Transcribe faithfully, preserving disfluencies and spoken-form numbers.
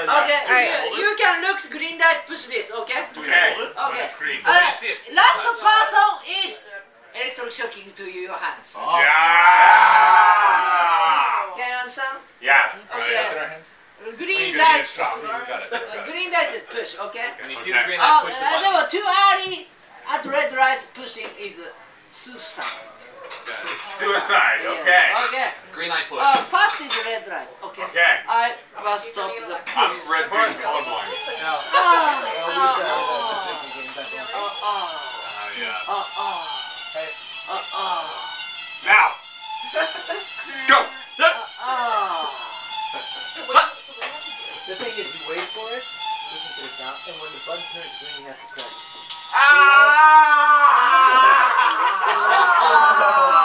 Okay, Alright. you, you can look to green light, push this, okay? Do we hold it? Okay. It's green. Uh, Let me see it. last person is electric shocking to your hands. Oh. Yeah! Can you understand? Yeah. Okay. Right, in our hands? Green You light. see a shot. Got it. Got Uh, it. green light is push, okay? When you see Okay. the green Oh, light, push the uh, button. there were too early at red light pushing is uh, suicide. Suicide, okay. Yeah, okay. Green light push. Uh, first is red light, okay? Okay. I will stop the push. I'm red green colorblind. Now, Ah, uh, we ah, said ah. that they can get back on. Ah, ah, Ah, yes. ah, ah, Hey, ah, ah, Now! Go! ah. So what, so what do you have to do? the thing is, you wait for it, listen to the sound, and when the button turns green, you have to press. Ah!